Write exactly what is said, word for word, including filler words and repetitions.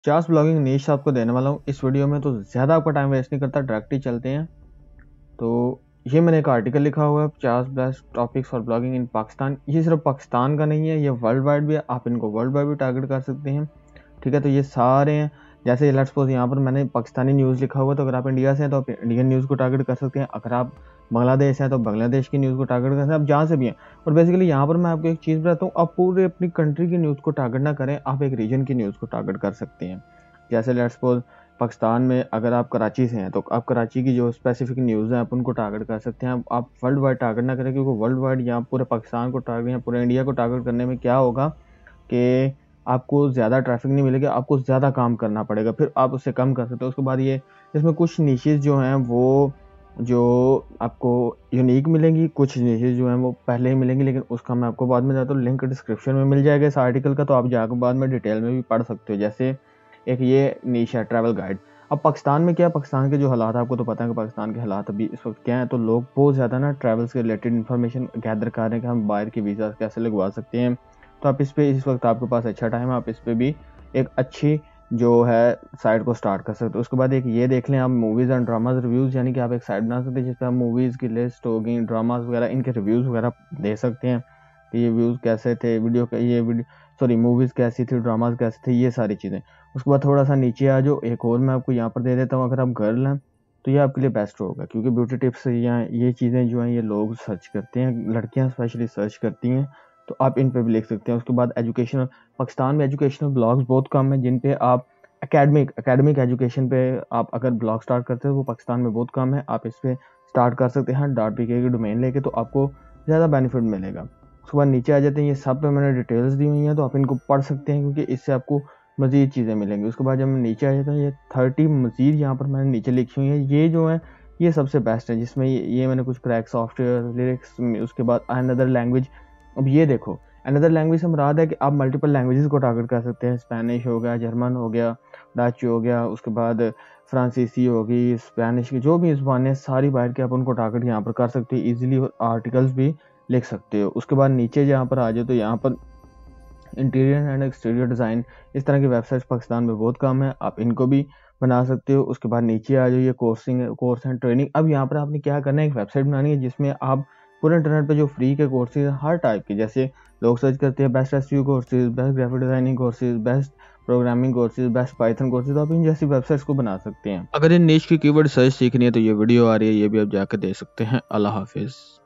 Chas blogging नीश आपको देने वाला हूँ इस वीडियो में, तो ज़्यादा आपका टाइम वेस्ट नहीं करता, डायरेक्टली चलते हैं। तो ये मैंने एक आर्टिकल लिखा हुआ है, चास best topics for blogging in Pakistan. ये सिर्फ पाकिस्तान का नहीं है, ये वर्ल्ड वाइड भी है, आप इनको वर्ल्ड वाइड भी टारगेट कर सकते हैं। ठीक है, तो ये सारे हैं। जैसे लेट्स सपोज यहाँ पर मैंने पाकिस्तानी न्यूज़ लिखा हुआ है, तो अगर आप इंडिया से हैं तो आप इंडियन न्यूज़ को टारगेट कर सकते हैं। अगर आप बांग्लादेश हैं तो बांग्लादेश की न्यूज़ को टारगेट कर सकते हैं, आप जहाँ से भी हैं। और बेसिकली यहाँ पर मैं आपको एक चीज़ बताता हूँ, आप पूरे अपनी कंट्री की न्यूज़ को टारगेट ना करें, आप एक रीजन की न्यूज़ को टारगेट कर सकते हैं। जैसे लेट्स सपोज पाकिस्तान में अगर आप कराची से हैं तो आप कराची की जो स्पेसिफिक न्यूज़ हैं आप उनको टारगेट कर सकते हैं। आप वर्ल्ड वाइड टारगेट ना करें, क्योंकि वर्ल्ड वाइड या पूरे पाकिस्तान को टारगेट या पूरे इंडिया को टारगेट करने में क्या होगा कि आपको ज़्यादा ट्रैफिक नहीं मिलेगा, आपको ज़्यादा काम करना पड़ेगा, फिर आप उससे कम कर सकते हो। उसके बाद ये इसमें कुछ निशेज़ जो हैं वो जो आपको यूनिक मिलेंगी, कुछ निशेज़ जो हैं वो पहले ही मिलेंगी, लेकिन उसका मैं आपको बाद में बताता हूँ। लिंक डिस्क्रिप्शन में मिल जाएगा इस आर्टिकल का, तो आप जाकर बाद में डिटेल में भी पढ़ सकते हो। जैसे एक ये नीश है ट्रैवल गाइड। अब पाकिस्तान में क्या है, पाकिस्तान के जो हालात है आपको तो पता है कि पाकिस्तान के हालात अभी इस वक्त क्या है, तो लोग बहुत ज़्यादा ना ट्रैवल से रिलेटेड इन्फॉर्मेशन गैदर कर रहे हैं कि हम बाहर के वीज़ा कैसे लगवा सकते हैं। तो आप इस पे इस वक्त आपके पास अच्छा टाइम है, आप इस पे भी एक अच्छी जो है साइट को स्टार्ट कर सकते हो। उसके बाद एक ये देख लें आप, मूवीज़ एंड ड्रामाज रिव्यूज़, यानी कि आप एक साइट बना सकते हैं जिस पर आप मूवीज़ की लिस्ट होगी, ड्रामाज वगैरह, इनके रिव्यूज़ वगैरह दे सकते हैं कि ये व्यूज़ कैसे थे, वीडियो का ये वीडियो सॉरी मूवीज़ कैसी थी, ड्रामाज कैसे थे, ये सारी चीज़ें। उसके बाद थोड़ा सा नीचे आ जाओ, एक और मैं आपको यहाँ पर दे देता हूँ। अगर आप गर्ल हैं तो ये आपके लिए बेस्ट होगा, क्योंकि ब्यूटी टिप्स या ये चीज़ें जो हैं ये लोग सर्च करते हैं, लड़कियाँ स्पेशली सर्च करती हैं, तो आप इन पे भी लिख सकते हैं। उसके बाद एजुकेशनल, पाकिस्तान में एजुकेशनल ब्लॉग्स बहुत कम है जिन पे आप एकेडमिक एकेडमिक एजुकेशन पे आप अगर ब्लॉग स्टार्ट करते हो, वो पाकिस्तान में बहुत कम है। आप इस पे स्टार्ट कर सकते हैं डॉट पी के की डोमेन लेके, तो आपको ज़्यादा बेनिफिट मिलेगा। उसके बाद नीचे आ जाते हैं, ये सब पे मैंने डिटेल्स दी हुई हैं, तो आप इनको पढ़ सकते हैं क्योंकि इससे आपको मज़ीद चीज़ें मिलेंगी। उसके बाद जब मैं नीचे आ जाता हूँ, ये थर्टी मज़ीद यहाँ पर मैंने नीचे लिखी हुई है, ये जो है ये सबसे बेस्ट है, जिसमें ये, ये मैंने कुछ क्रैक सॉफ्टवेयर लिरिक्स, उसके बाद अनदर लैंग्वेज। अब ये देखो, अनदर लैंग्वेज से मुराद है कि आप मल्टीपल लैंग्वेजेस को टारगेट कर सकते हैं। स्पेनिश हो गया, जर्मन हो गया, डच हो गया, उसके बाद फ्रांसीसी होगी, स्पेनिश की जो भी ज़ुबानें सारी बाहर के आप उनको टारगेट यहाँ पर कर सकते हो ईजिली, और आर्टिकल्स भी लिख सकते हो। उसके बाद नीचे जहाँ पर आ जाओ तो यहाँ पर इंटीरियर एंड एक्सटीरियर डिज़ाइन, इस तरह की वेबसाइट्स पाकिस्तान में बहुत कम है, आप इनको भी बना सकते हो। उसके बाद नीचे आ जाओ, ये कोर्सिंग कोर्स एंड ट्रेनिंग। अब यहाँ पर आपने क्या करना है, एक वेबसाइट बनानी है जिसमें आप पूरे इंटरनेट पे जो फ्री के कोर्सेज हैं हर टाइप के, जैसे लोग सर्च करते हैं best SEO courses, best graphic designing courses, best programming courses, best python courses, तो आप इन जैसी वेबसाइट्स को बना सकते हैं। अगर इन निश की कीवर्ड सर्च सीखनी है तो ये वीडियो आ रही है, ये भी आप जाकर दे सकते हैं। अल्लाह हाफिज़।